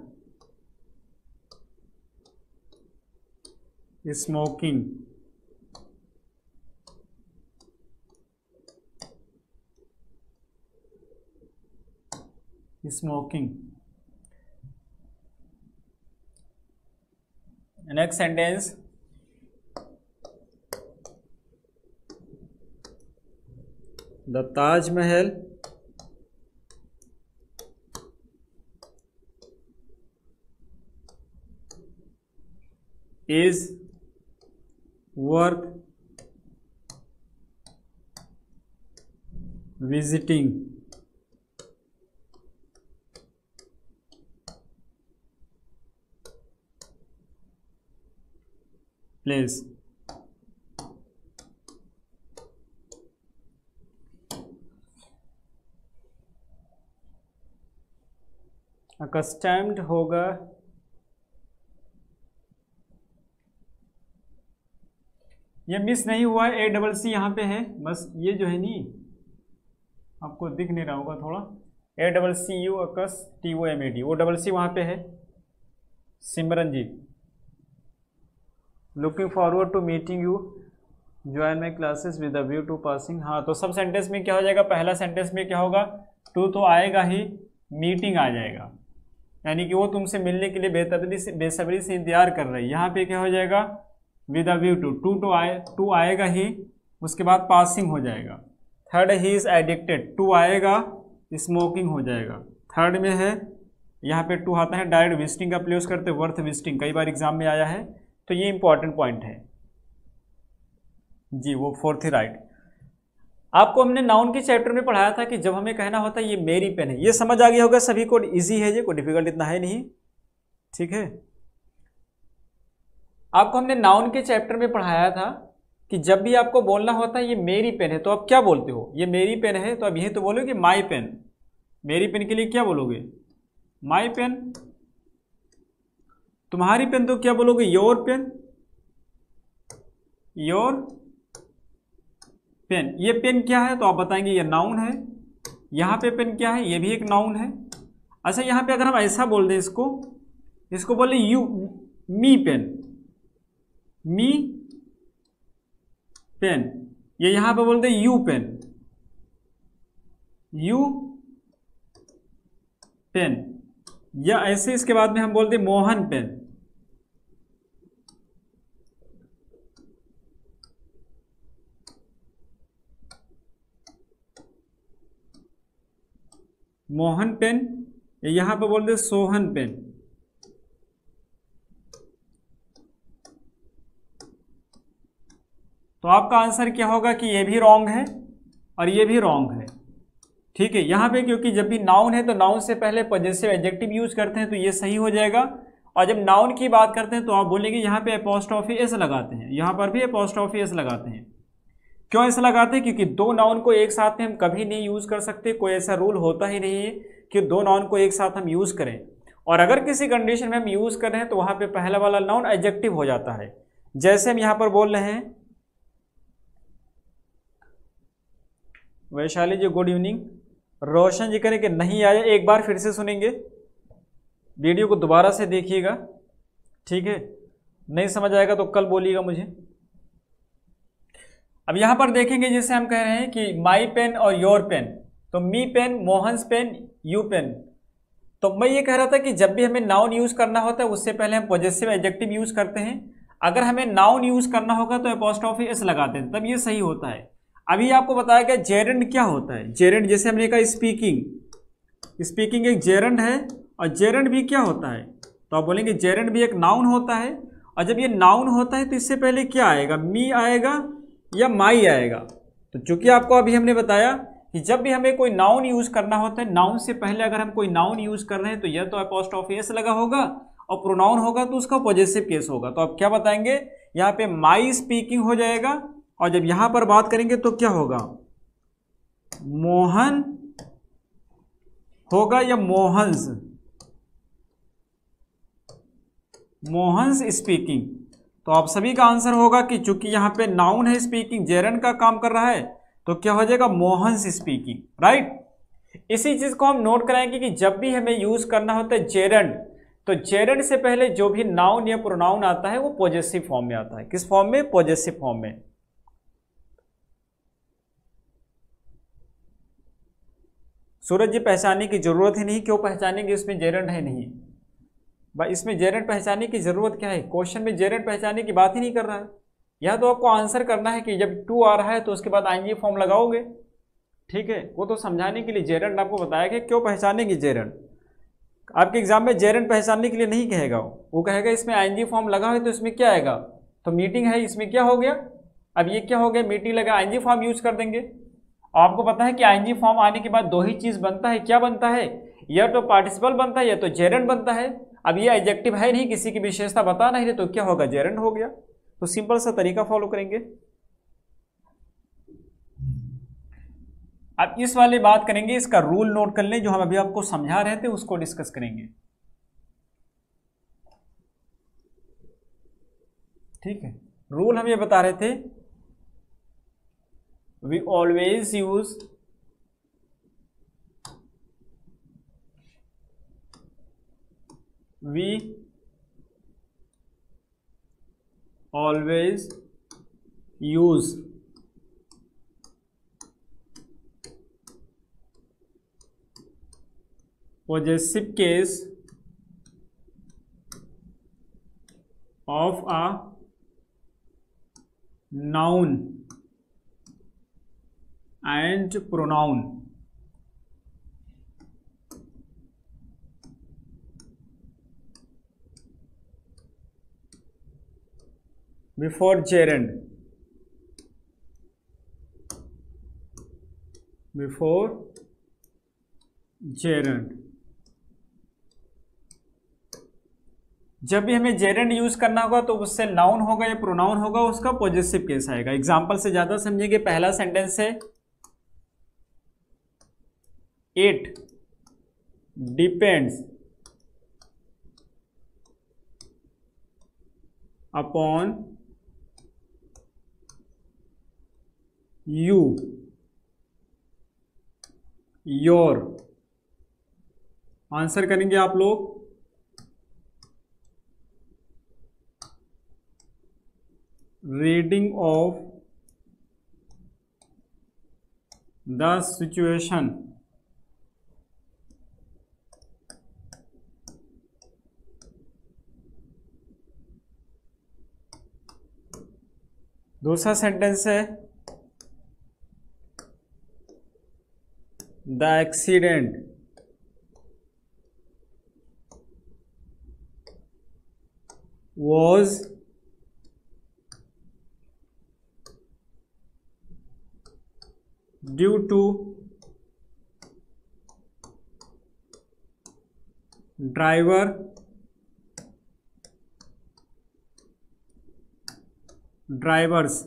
smoking smoking next sentence, the Taj Mahal is worth visiting. Place. Accustomed होगा ये miss नहीं हुआ है, ए double सी यहाँ पे है, बस ये जो है नी आपको दिख नहीं रहा होगा थोड़ा, A double C U S T O M A D, वो डबल सी वहाँ पे है। Simran ji, looking forward to meeting you, join my classes with a view to passing. हाँ, तो सब सेंटेंस में क्या हो जाएगा, पहला सेंटेंस में क्या होगा, टू तो आएगा ही, मीटिंग आ जाएगा, यानी कि वो तुमसे मिलने के लिए बेतबरी से बेसब्री से इंतजार कर रही है। यहाँ पे क्या हो जाएगा, with a view to, to to आए टू आएगा ही, उसके बाद पासिंग हो जाएगा। Third, he is addicted, to आएगा, स्मोकिंग हो जाएगा। थर्ड में है यहाँ पे टू आता है, डायरेक्ट विजिटिंग का प्लेस करते, वर्थ विजिटिंग, कई बार एग्जाम में आया है, तो ये इंपॉर्टेंट पॉइंट है जी, वो फोर्थ ही राइट। आपको हमने नाउन के चैप्टर में पढ़ाया था कि जब हमें कहना होता है ये मेरी पेन है, ये समझ आ गया होगा सभी को, इजी है ये, कोई डिफिकल्ट इतना है नहीं, ठीक है। आपको हमने नाउन के चैप्टर में पढ़ाया था कि जब भी आपको बोलना होता है ये मेरी पेन है, तो आप क्या बोलते हो, ये मेरी पेन है, तो अब यही तो बोलोगे माई पेन। मेरी पेन के लिए क्या बोलोगे, माई पेन। तुम्हारी पेन तो क्या बोलोगे, योर पेन, योर पेन। ये पेन क्या है, तो आप बताएंगे ये नाउन है। यहाँ पे पेन क्या है, ये भी एक नाउन है। अच्छा, यहाँ पे अगर हम ऐसा बोल दें इसको, इसको बोले you me pen, me pen, ये यहां पे बोलते हैं यू पेन, यू पेन, या ऐसे इसके बाद में हम बोलते हैं मोहन पेन, मोहन पेन, यहां पे बोलते हैं सोहन पेन। तो आपका आंसर क्या होगा कि ये भी रॉन्ग है और ये भी रॉन्ग है, ठीक है। यहाँ पे क्योंकि जब भी नाउन है तो नाउन से पहले पॉजेसिव एडजेक्टिव यूज करते हैं, तो ये सही हो जाएगा। और जब नाउन की बात करते हैं तो आप बोलेंगे यहाँ पे एपोस्ट्रोफी एस लगाते हैं, यहाँ पर भी एपोस्ट्रोफी एस लगाते हैं। क्यों ऐसा लगाते हैं, क्योंकि दो नाउन को एक साथ में हम कभी नहीं यूज कर सकते, कोई ऐसा रूल होता ही नहीं है कि दो नाउन को एक साथ हम यूज करें। और अगर किसी कंडीशन में हम यूज कर रहे हैं तो वहाँ पे पहला वाला नाउन एडजेक्टिव हो जाता है। जैसे हम यहाँ पर बोल रहे हैं, वैशाली जी गुड इवनिंग, रोशन जी करें कि नहीं आया, एक बार फिर से सुनेंगे, वीडियो को दोबारा से देखिएगा, ठीक है। नहीं समझ आएगा तो कल बोलिएगा मुझे। अब यहां पर देखेंगे, जैसे हम कह रहे हैं कि माई पेन और योर पेन, तो me pen, Mohan's pen, you pen. तो मैं ये कह रहा था कि जब भी हमें नाउन यूज करना होता है उससे पहले हम पॉजेसिव एडजेक्टिव यूज करते हैं। अगर हमें नाउन यूज करना होगा तो एपोस्ट्रोफी एस लगाते हैं, तब ये सही होता है। अभी आपको बताया गया जेरेंड क्या होता है। जेरेंड जैसे हमने कहा स्पीकिंग, स्पीकिंग एक जेरेंड है, और जेरेंड भी क्या होता है, तो आप बोलेंगे जेरेंड भी एक नाउन होता है। और जब ये नाउन होता है तो इससे पहले क्या आएगा, मी आएगा या माई आएगा। तो चूंकि आपको अभी हमने बताया कि जब भी हमें कोई नाउन यूज करना होता है, नाउन से पहले अगर हम कोई नाउन यूज कर रहे हैं तो यह तो एपोस्ट्रोफी एस लगा होगा, और प्रोनाउन होगा तो उसका पॉजेसिव केस होगा। तो आप क्या बताएंगे, यहाँ पे माई स्पीकिंग हो जाएगा, और जब यहां पर बात करेंगे तो क्या होगा, मोहन होगा या मोहन्स, मोहन्स स्पीकिंग। तो आप सभी का आंसर होगा कि चूंकि यहां पे नाउन है स्पीकिंग, जेरन का काम कर रहा है, तो क्या हो जाएगा, मोहन्स स्पीकिंग, राइट। इसी चीज को हम नोट कराएंगे कि जब भी हमें यूज करना होता है जेरंड, तो जेरंड से पहले जो भी नाउन या प्रोनाउन आता है वो पॉजेसिव फॉर्म में आता है। किस फॉर्म में, पॉजेसिव फॉर्म में। सूरज जी पहचानने की जरूरत ही नहीं, क्यों पहचानेंगे, इसमें जेरंड है नहीं भाई, इसमें जेरंड पहचानने की जरूरत क्या है, क्वेश्चन में जेरंड पहचानने की बात ही नहीं कर रहा है। यह तो आपको आंसर करना है कि जब टू आ रहा है तो उसके बाद आईएनजी फॉर्म लगाओगे, ठीक है। वो तो समझाने के लिए जेरंड आपको बताया कि क्यों पहचानेंगे जेरंड। आपके एग्जाम में जेरंड पहचानने के लिए नहीं कहेगा, वो कहेगा इसमें आईएनजी फॉर्म लगा है तो इसमें क्या आएगा, तो मीटिंग है, इसमें क्या हो गया, अब ये क्या हो गया, मीटिंग लगा, आईएनजी फॉर्म यूज कर देंगे। आपको पता है कि आईएनजी फॉर्म आने के बाद दो ही चीज बनता है, क्या बनता है, या तो पार्टिसिपल बनता है या तो जेरंड बनता है। अब ये एडजेक्टिव है नहीं, किसी की विशेषता बता नहीं रहे, तो क्या होगा, जेरंड हो गया। तो सिंपल सा तरीका फॉलो करेंगे। अब इस वाले बात करेंगे, इसका रूल नोट कर लें, जो हम अभी आपको समझा रहे थे उसको डिस्कस करेंगे, ठीक है। रूल हम ये बता रहे थे, we always use we always use possessive case of a noun and pronoun before gerund, before gerund। जब भी हमें जेरंड यूज करना होगा तो उससे नाउन होगा या प्रोनाउन होगा, उसका पॉजिटिव केस आएगा। एग्जांपल से ज्यादा समझेंगे। पहला सेंटेंस है, it depends upon you your. Answer करेंगे आप लोग, रीडिंग ऑफ द सिचुएशन दूसरा सेंटेंस है, the accident was due to driver drivers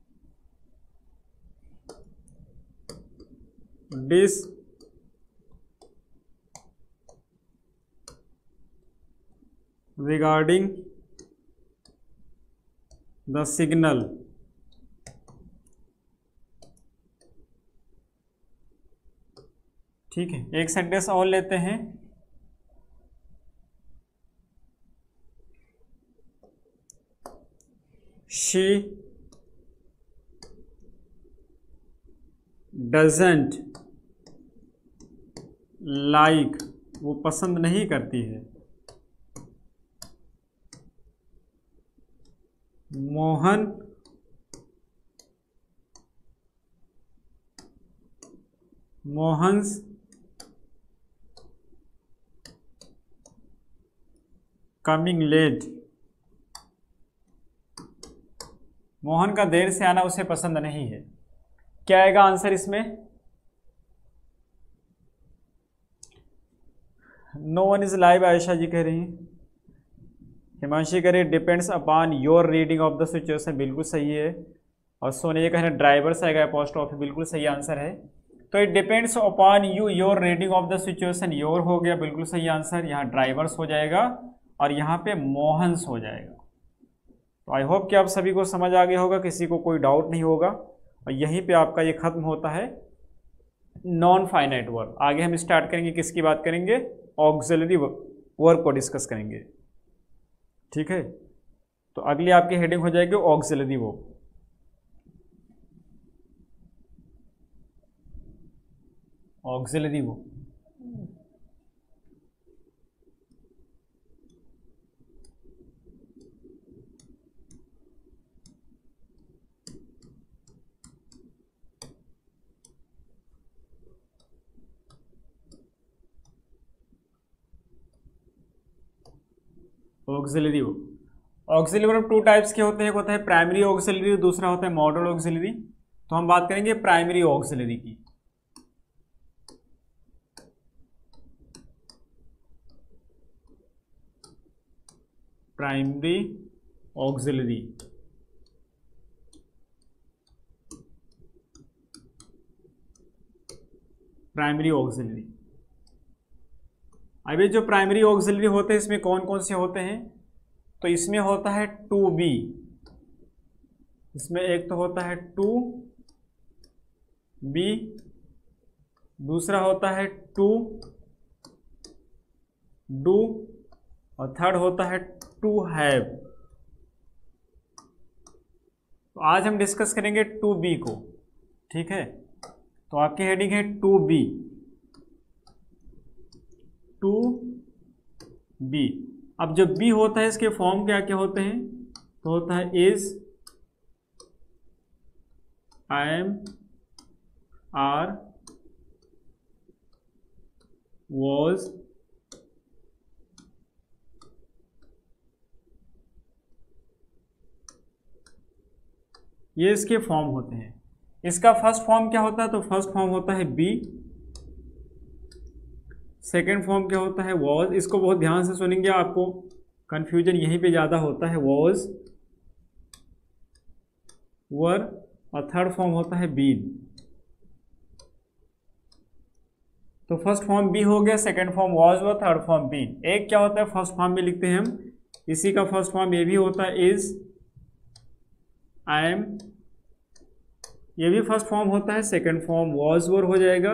disregarding the signal। ठीक है, एक सेंटेंस और लेते हैं, शी डजेंट लाइक, वो पसंद नहीं करती है, मोहन मोहन्स कमिंग लेट, मोहन का देर से आना उसे पसंद नहीं है। क्या आएगा आंसर इसमें? No one is live, Ayesha ji कह रही हैं। हिमांशी कह रही depends upon your reading of the situation, बिल्कुल सही है। और सोने ये कह रहे ड्राइवर्स आएगा अपोस्ट्रोफी, बिल्कुल सही आंसर है। तो it depends upon you your reading of the situation, your हो गया बिल्कुल सही आंसर, यहाँ ड्राइवर्स हो जाएगा और यहाँ पे मोहन्स हो जाएगा। तो आई होप कि आप सभी को समझ आ गया होगा, किसी को कोई डाउट नहीं होगा। और यहीं पे आपका ये खत्म होता है नॉन फाइनाइट वर्ब। आगे हम स्टार्ट करेंगे, किसकी बात करेंगे? ऑक्सिलरी वर्ब को डिस्कस करेंगे, ठीक है। तो अगली आपकी हेडिंग हो जाएगी auxiliary verb. Auxiliary verb auxiliary verb auxiliary verb two types के होते हैं, एक होता है प्राइमरी ऑक्सिलरी, दूसरा होता है मॉडल ऑक्सिलरी। तो हम बात करेंगे प्राइमरी ऑक्सिलरी की। प्राइमरी ऑक्सिलरी प्राइमरी ऑक्सिलरी अभी जो प्राइमरी ऑक्सिलरी होते हैं इसमें कौन कौन से होते हैं? तो इसमें होता है टू बी, इसमें एक तो होता है टू बी, दूसरा होता है टू डू और थर्ड होता है टू हैव। तो आज हम डिस्कस करेंगे टू बी को, ठीक है। तो आपकी हेडिंग है टू बी, टू बी। अब जब बी होता है इसके फॉर्म क्या क्या होते हैं? तो होता है is, I am, are, was, ये इसके फॉर्म होते हैं। इसका फर्स्ट फॉर्म क्या होता है? तो फर्स्ट फॉर्म होता है बी, सेकेंड फॉर्म क्या होता है? वॉज। इसको बहुत ध्यान से सुनेंगे, आपको कंफ्यूजन यहीं पे ज़्यादा होता है। वॉज, वर और थर्ड फॉर्म होता है बीन। तो फर्स्ट फॉर्म बी हो गया, second form was, were, third form been. एक क्या होता है फर्स्ट फॉर्म में लिखते हैं हम, इसी का फर्स्ट फॉर्म ये भी होता है इज, आई एम, ये भी फर्स्ट फॉर्म होता है। सेकेंड फॉर्म वॉज, वर हो जाएगा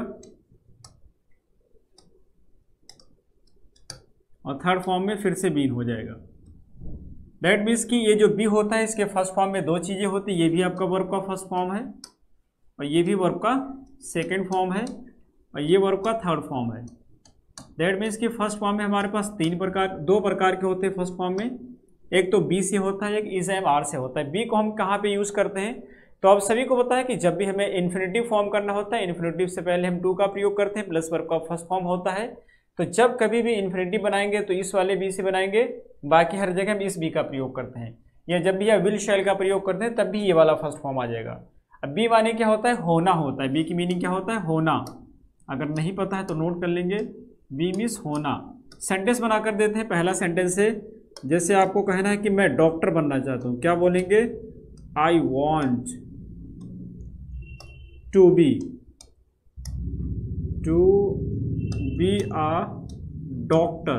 और थर्ड फॉर्म में फिर से बीन हो जाएगा। दैट मीन्स कि ये जो बी होता है इसके फर्स्ट फॉर्म में दो चीज़ें होती है, ये भी आपका वर्ब का फर्स्ट फॉर्म है और ये भी वर्ब का सेकेंड फॉर्म है और ये वर्ब का थर्ड फॉर्म है। दैट मीन्स कि फर्स्ट फॉर्म में हमारे पास तीन प्रकार दो प्रकार के होते हैं फर्स्ट फॉर्म में, एक तो बी से होता है, एक इज एम आर से होता है। बी को हम कहाँ पे यूज़ करते हैं? तो आप सभी को पता है कि जब भी हमें इन्फिनिटिव फॉर्म करना होता है, इन्फिनिटिव से पहले हम टू का प्रयोग करते हैं, प्लस वर्ब का फर्स्ट फॉर्म होता है। तो जब कभी भी इन्फिनिटिव बनाएंगे तो इस वाले बी से बनाएंगे, बाकी हर जगह हम इस बी का प्रयोग करते हैं। या जब भी यह विल शैल का प्रयोग करते हैं तब भी ये वाला फर्स्ट फॉर्म आ जाएगा। अब बी माने क्या होता है? होना होता है। बी की मीनिंग क्या होता है? होना। अगर नहीं पता है तो नोट कर लेंगे, बी मीन्स होना। सेंटेंस बनाकर देते हैं। पहला सेंटेंस है, जैसे आपको कहना है कि मैं डॉक्टर बनना चाहता हूँ, क्या बोलेंगे? I want to be to be a doctor.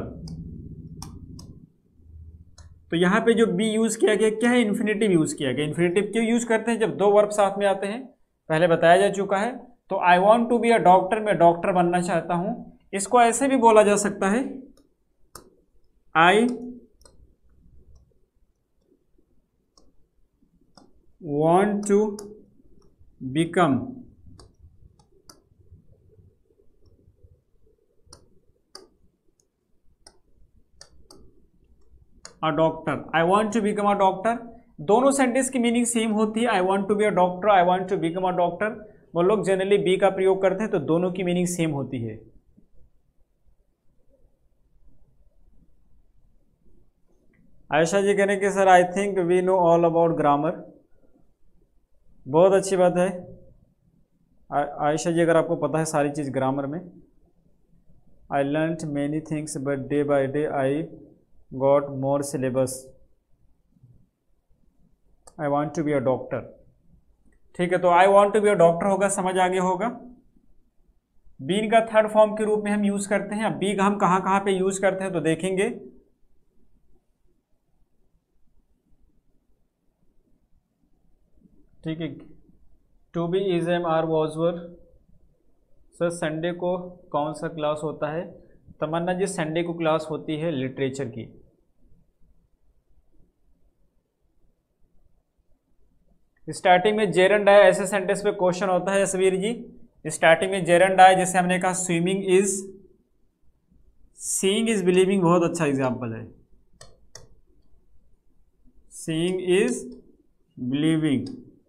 तो यहाँ पे जो बी यूज किया गया क्या है? इन्फिनिटिव यूज किया गया। इन्फिनिटिव क्यों यूज करते हैं? जब दो वर्ब साथ में आते हैं, पहले बताया जा चुका है। तो I want to be a doctor, मैं डॉक्टर बनना चाहता हूं। इसको ऐसे भी बोला जा सकता है, I want to become a doctor, I want to become a doctor, दोनों सेंटेंस की मीनिंग सेम होती है। I want to be a doctor, I want to become a doctor, वो लोग जनरली बी का प्रयोग करते हैं, तो दोनों की मीनिंग सेम होती है। आयशा जी कहने कि sir I think we know all about grammar, बहुत अच्छी बात है आयशा जी, अगर आपको पता है सारी चीज़ ग्रामर में। I learn many things but day by day I got more syllabus, I want to be a doctor. ठीक है, तो I want to be a doctor होगा, समझ आ गया होगा। बीन का थर्ड फॉर्म के रूप में हम यूज करते हैं। अब बी का हम कहाँ कहाँ पे यूज करते हैं तो देखेंगे। ठीक है, to be is am are was were, sir Sunday को कौन सा क्लास होता है? तमन्ना जी संडे को क्लास होती है लिटरेचर की। स्टार्टिंग में जेरन डाय ऐसे सेंटेंस पे क्वेश्चन होता है सवीर जी। स्टार्टिंग में जेरन डाय, जैसे हमने कहा swimming is, seeing is believing बहुत अच्छा एग्जांपल है। सीइंग इज बिलीविंग,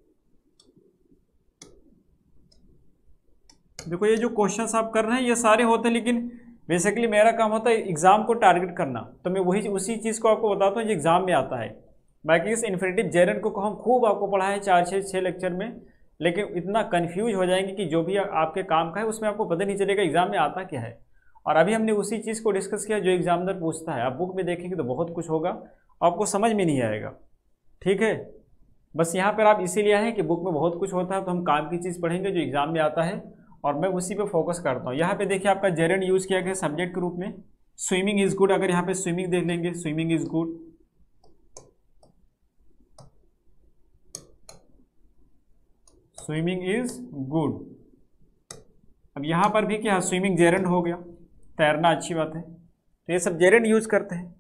देखो ये जो क्वेश्चंस आप कर रहे हैं ये सारे होते हैं, लेकिन बेसिकली मेरा काम होता है एग्जाम को टारगेट करना, तो मैं वही उसी चीज़ को आपको बताता हूँ जो एग्जाम में आता है। बाकी इस इन्फिनिटिव जेरन को हम खूब आपको पढ़ा है चार छः छः लेक्चर में, लेकिन इतना कंफ्यूज हो जाएंगे कि जो भी आपके काम का है उसमें आपको पता नहीं चलेगा एग्जाम में आता क्या है। और अभी हमने उसी चीज़ को डिस्कस किया जो एग्जामिनर पूछता है। आप बुक में देखेंगे तो बहुत कुछ होगा, आपको समझ में नहीं आएगा। ठीक है, बस यहाँ पर आप इसीलिए आए हैं कि बुक में बहुत कुछ होता है, तो हम काम की चीज़ पढ़ेंगे जो एग्जाम में आता है, और मैं उसी पे फोकस करता हूँ। यहाँ पे देखिए आपका जेरन यूज़ किया गया सब्जेक्ट के रूप में। स्विमिंग इज गुड, अगर यहाँ पे स्विमिंग देख लेंगे, swimming is good, swimming is good. अब यहाँ पर भी क्या, स्विमिंग जेरन हो गया, तैरना अच्छी बात है, तो ये सब जेरन यूज करते हैं।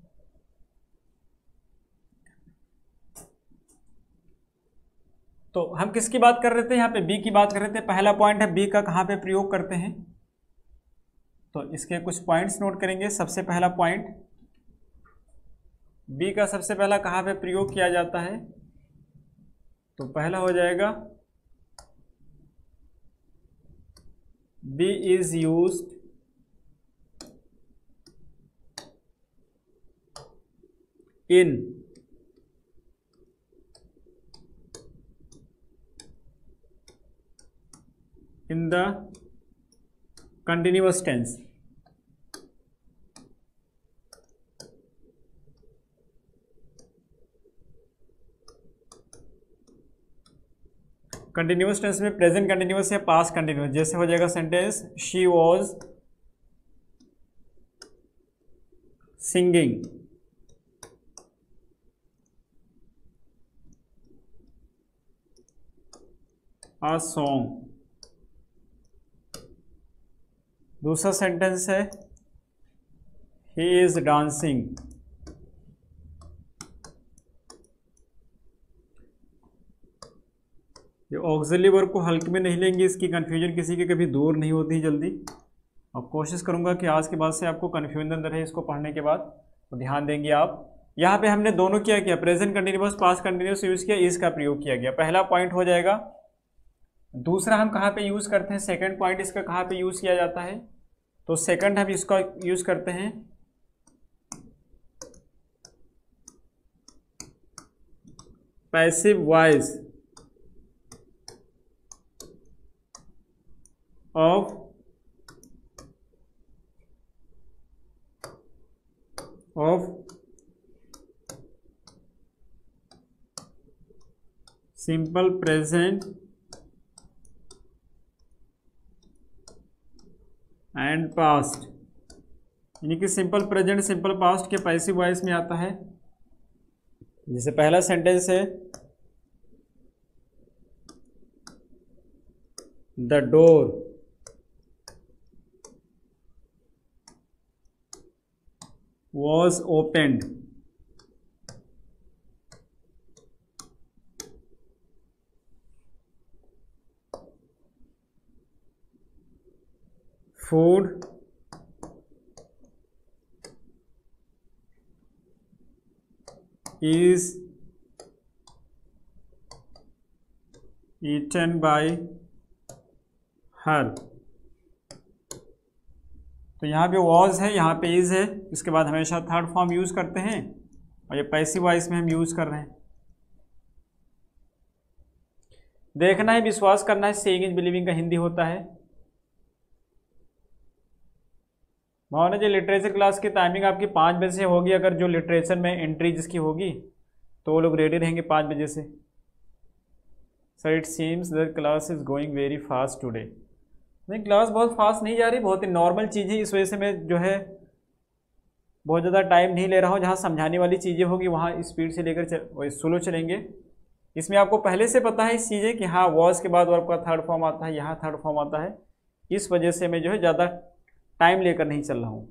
तो हम किसकी बात कर रहे थे, यहाँ पे बी की बात कर रहे थे। पहला पॉइंट है बी का कहाँ पे प्रयोग करते हैं, तो इसके कुछ पॉइंट्स नोट करेंगे। सबसे पहला पॉइंट, बी का सबसे पहला कहाँ पे प्रयोग किया जाता है, तो पहला हो जाएगा be is used in in the continuous tense। Continuous tense में प्रेजेंट कंटिन्यूस या पास्ट कंटिन्यूस, जैसे हो जाएगा sentence she was singing a song. दूसरा सेंटेंस है ही इज डांसिंग, ये ऑक्सिलरी वर्ब को हल्के में नहीं लेंगे, इसकी कंफ्यूजन किसी के कभी दूर नहीं होती जल्दी। अब कोशिश करूंगा कि आज के बाद से आपको कंफ्यूजन रहे इसको पढ़ने के बाद, तो ध्यान देंगे आप। यहाँ पे हमने दोनों क्या किया, present continuous past continuous use किया, इज का प्रयोग किया गया, पहला पॉइंट हो जाएगा। दूसरा हम कहाँ पे यूज करते हैं, सेकंड पॉइंट इसका कहाँ पे यूज किया जाता है, तो सेकंड हम इसका यूज करते हैं passive voice of of simple present and past, यानी कि सिंपल प्रेजेंट सिंपल पास्ट के पैसिव वॉइस में आता है। जैसे पहला सेंटेंस है the door was opened, food is eaten by her। तो यहाँ पे was है, यहाँ पे is है, इसके बाद हमेशा थर्ड फॉर्म यूज़ करते हैं और ये पैसिव वॉइस में हम यूज़ कर रहे हैं। देखना है, विश्वास करना है, सेइंग इज बिलीविंग का हिंदी होता है। भावना जी, लिटरेचर क्लास की टाइमिंग आपकी पाँच बजे से होगी। अगर जो लिटरेचर में एंट्री जिसकी होगी तो वो लोग रेडी रहेंगे पाँच बजे से। Sir it seems the class is going very fast today. नहीं, क्लास बहुत फास्ट नहीं जा रही, बहुत ही नॉर्मल चीज़ है। इस वजह से मैं जो है बहुत ज़्यादा टाइम नहीं ले रहा हूँ। जहाँ समझाने वाली चीज़ें होगी वहाँ स्पीड से लेकर चल, स्लो चलेंगे। इसमें आपको पहले से पता है इस चीज़ें कि हाँ वॉज के बाद वर्ब का थर्ड फॉर्म आता है, यहाँ थर्ड फॉर्म आता है। इस वजह से मैं जो है ज़्यादा टाइम लेकर नहीं चल रहा हूँ,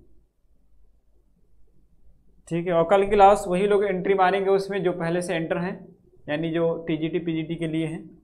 ठीक है। और कल की क्लास वही लोग एंट्री मारेंगे उसमें जो पहले से एंटर हैं, यानी जो टीजीटी पीजीटी के लिए हैं।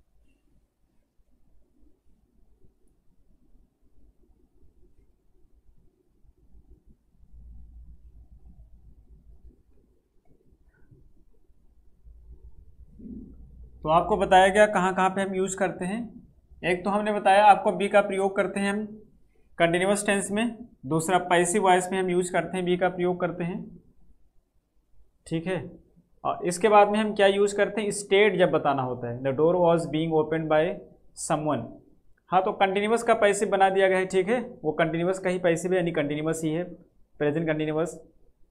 तो आपको बताया गया कहाँ कहाँ पे हम यूज़ करते हैं। एक तो हमने बताया आपको बी का प्रयोग करते हैं हम कंटिन्यूअस टेंस में, दूसरा पैसिव वॉइस में हम यूज़ करते हैं, बी का प्रयोग करते हैं, ठीक है। और इसके बाद में हम क्या यूज़ करते हैं, स्टेट जब बताना होता है, the door was being open by someone. हाँ, तो कंटिन्यूअस का पैसिव बना दिया गया है, ठीक है। वो कंटिन्यूअस का ही पैसिव है, यानी कंटिन्यूअस ही है, प्रेजेंट कंटिन्यूअस।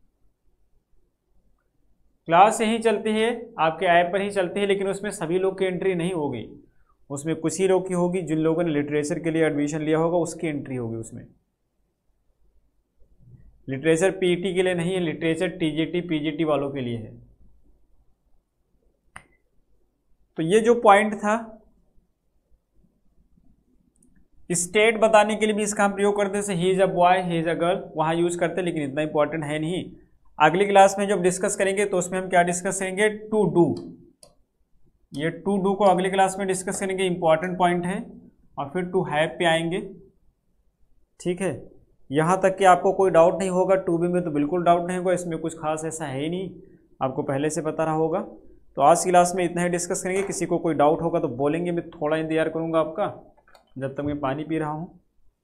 क्लास यहीं चलती है, आपके ऐप पर ही चलती है, लेकिन उसमें सभी लोग की एंट्री नहीं होगी। उसमें कुछ ही लोग की होगी, जिन लोगों ने लिटरेचर के लिए एडमिशन लिया होगा उसकी एंट्री होगी उसमें। लिटरेचर पीटी के लिए नहीं है, लिटरेचर टीजीटी पीजीटी वालों के लिए है। तो ये जो पॉइंट था, स्टेट बताने के लिए भी इसका हम प्रयोग करते हैं। He is a boy, he is a girl, वहां यूज करते हैं, लेकिन इतना इंपॉर्टेंट है नहीं। अगली क्लास में जब डिस्कस करेंगे तो उसमें हम क्या डिस्कस करेंगे, टू डू। ये टू डू को अगली क्लास में डिस्कस करेंगे, इंपॉर्टेंट पॉइंट है। और फिर टू हैव पे आएंगे, ठीक है। यहाँ तक कि आपको कोई डाउट नहीं होगा, टू बी में तो बिल्कुल डाउट नहीं होगा, इसमें कुछ खास ऐसा है ही नहीं, आपको पहले से पता रहा होगा। तो आज की क्लास में इतना ही डिस्कस करेंगे। किसी को कोई डाउट होगा तो बोलेंगे, मैं थोड़ा इंतजार करूँगा आपका, जब तक मैं पानी पी रहा हूँ।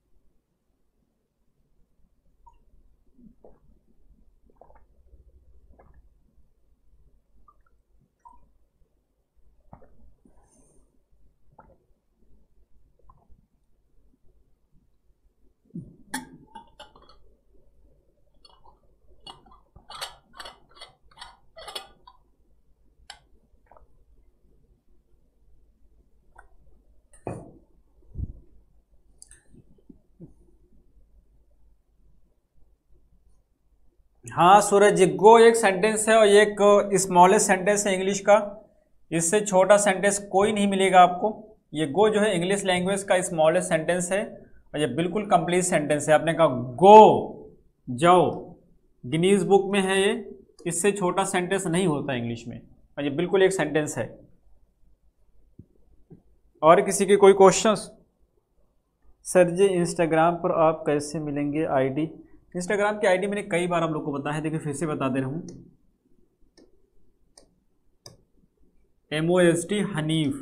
हाँ सूरज जी, गो एक सेंटेंस है और ये एक स्मॉलेस्ट सेंटेंस है इंग्लिश का। इससे छोटा सेंटेंस कोई नहीं मिलेगा आपको। ये गो जो है इंग्लिश लैंग्वेज का स्मॉलेस्ट सेंटेंस है और ये बिल्कुल कंप्लीट सेंटेंस है। आपने कहा गो जाओ, गिनीज बुक में है ये, इससे छोटा सेंटेंस नहीं होता इंग्लिश में, और ये बिल्कुल एक सेंटेंस है। और किसी के कोई क्वेश्चंस? सर जी इंस्टाग्राम पर आप कैसे मिलेंगे आईडी? इंस्टाग्राम की आईडी मैंने कई बार आप लोग को बताया है, देखिए फिर से बता दे रहा हूँ। M O S T Hanif,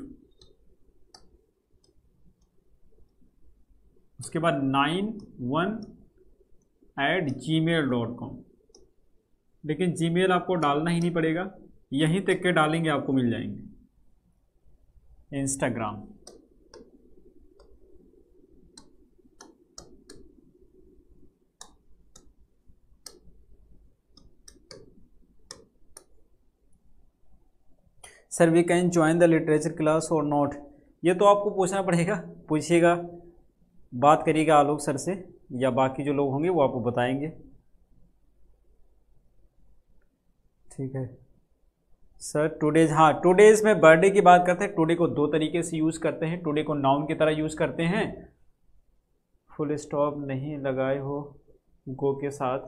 उसके बाद nine one eight gmail dot com. लेकिन जी मेल आपको डालना ही नहीं पड़ेगा, यहीं तक के डालेंगे आपको मिल जाएंगे Instagram. Sir we can join the literature class और नॉट? ये तो आपको पूछना पड़ेगा, पूछिएगा, बात करिएगा आलोक सर से, या बाकी जो लोग होंगे वो आपको बताएंगे, ठीक है सर। टुडेज, हाँ टुडेज में बर्थडे की बात करते हैं। टुडे को दो तरीके से यूज़ करते हैं। टुडे को नाउन की तरह यूज़ करते हैं, फुल स्टॉप नहीं लगाए हो गो के साथ।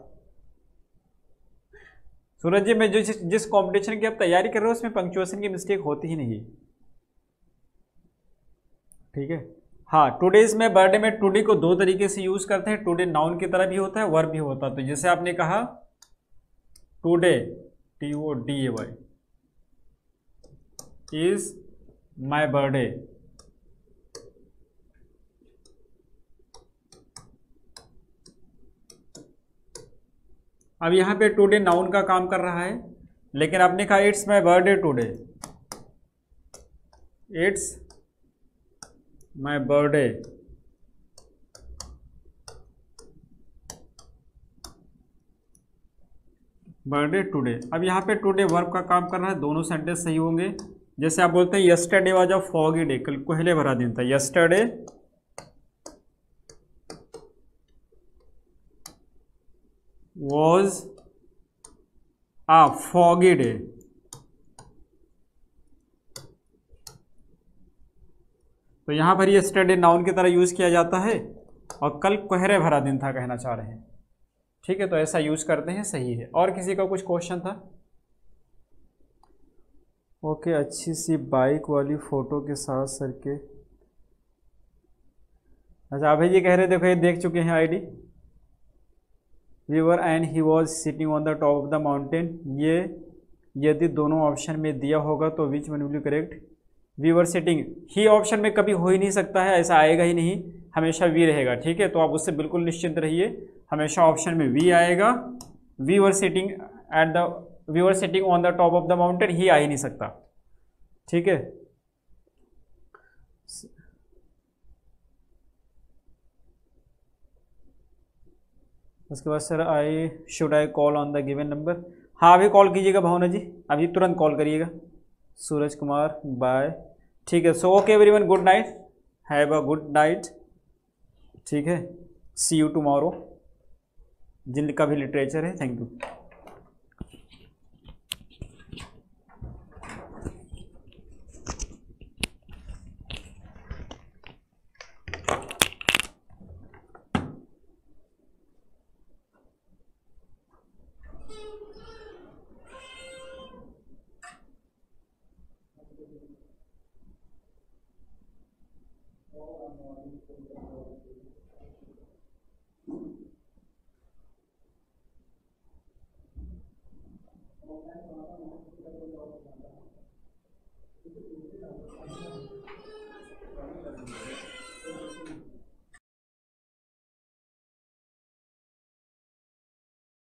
सूरज जी, मैं जो जिस, जिस कंपटीशन की आप तैयारी कर रहे हो उसमें पंक्चुएशन की मिस्टेक होती ही नहीं, ठीक है। हाँ, टुडेज में बर्थडे में टुडे को दो तरीके से यूज करते हैं। टुडे नाउन की तरह भी होता है, वर्ब भी होता है। तो जैसे आपने कहा today, T O D A Y, is my birthday. अब यहां पे टुडे नाउन का काम कर रहा है, लेकिन आपने कहा it's my birthday today, it's my birthday. Birthday today. अब यहाँ पे टुडे वर्ब का काम कर रहा है, दोनों सेंटेंस सही होंगे। जैसे आप बोलते हैं yesterday was a foggy day, कल कोहले भरा दिन था। Yesterday was a foggy day. तो यहां पर यस्टरडे नाउन की तरह यूज किया जाता है, और कल कोहरे भरा दिन था कहना चाह रहे हैं। ठीक है, तो ऐसा यूज करते हैं, सही है। और किसी का कुछ क्वेश्चन था? ओके, अच्छी सी बाइक वाली फोटो के साथ सर के। अच्छा, अभय जी कह रहे देखो ये देख चुके हैं ID. We were and he was sitting on the top of the mountain. ये यदि दोनों ऑप्शन में दिया होगा तो which one will be correct? We were sitting, he option में कभी हो ही नहीं सकता है, ऐसा आएगा ही नहीं, हमेशा वी रहेगा। ठीक है, तो आप उससे बिल्कुल निश्चिंत रहिए, हमेशा ऑप्शन में वी आएगा। We were sitting at the we were sitting on the top of the mountain, he आ ही नहीं सकता। ठीक है, उसके बाद sir I should I call on the given number? हाँ, अभी कॉल कीजिएगा भावना जी, अभी तुरंत कॉल करिएगा। सूरज कुमार, बाय। ठीक है, so okay everyone, good night, have a good night. ठीक है, सी यू टुमारो। जिनका भी लिटरेचर है, थैंक यू।